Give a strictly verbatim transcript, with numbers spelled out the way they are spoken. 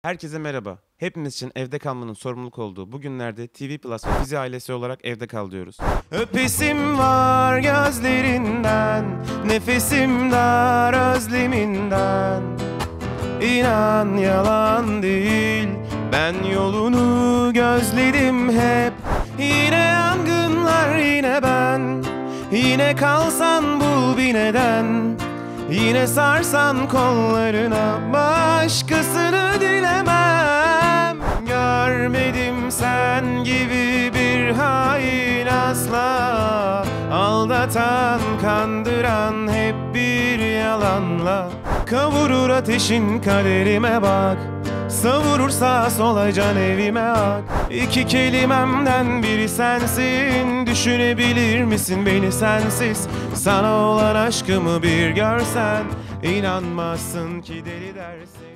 Herkese merhaba. Hepimiz için evde kalmanın sorumluluk olduğu bu günlerde T V Plus ve Fizi ailesi olarak evde kal diyoruz. Öpesim var gözlerinden, nefesim dar özleminden. İnan yalan değil, ben yolunu gözledim hep. Yine yangınlar yine ben, yine kalsan bul bir neden. Yine sarsan kollarına, başkasını dilemem. Görmedim sen gibi bir hain asla. Aldatan, kandıran hep bir yalanla. Kavurur ateşin kaderime bak, savurur sağa sola can evime ak. İki kelimemden biri sensin, düşünebilir misin beni sensiz? Sana olan aşkımı bir görsen, inanmazsın ki deli dersin.